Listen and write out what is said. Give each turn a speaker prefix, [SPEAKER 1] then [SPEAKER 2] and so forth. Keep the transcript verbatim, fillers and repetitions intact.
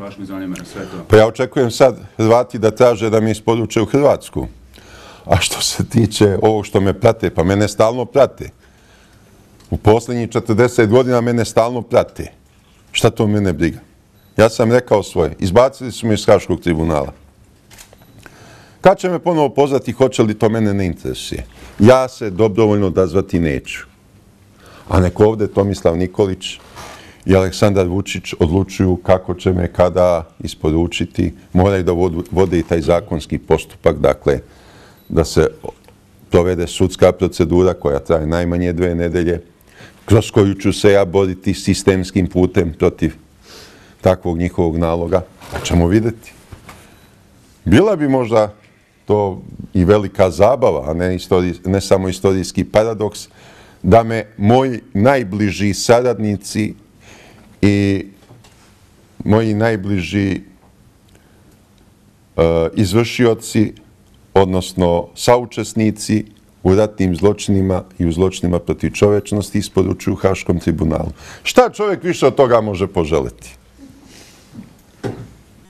[SPEAKER 1] vašim znanjima na sve to?
[SPEAKER 2] Pa ja očekujem sad Hrvati da traže da mi isporuče u Hrvatsku. A što se tiče ovog što me prate, pa mene stalno prate. U posljednjih četrdeset godina mene stalno prate. Šta to mene briga? Ja sam rekao svoje. Izbacili su me iz Haškog tribunala. Kad će me ponovo pozvati, hoće li to mene ne interesuje? Ja se dobrovoljno odazvati neću. A neko ovdje Tomislav Nikolić i Aleksandar Vučić odlučuju kako će me kada isporučiti. Moraju da vode i taj zakonski postupak, dakle, da se provede sudska procedura koja traje najmanje dve nedelje, kroz koju ću se ja boriti sistemskim putem protiv takvog njihovog naloga. Pa ćemo vidjeti. Bila bi možda to i velika zabava, a ne, istorij, ne samo istorijski paradoks, da me moji najbliži saradnici i moji najbliži uh, izvršioci, odnosno saučesnici u ratnim zločinima i u zločinima protiv čovečnosti isporučuju Haškom tribunalu. Šta čovjek više od toga može poželiti?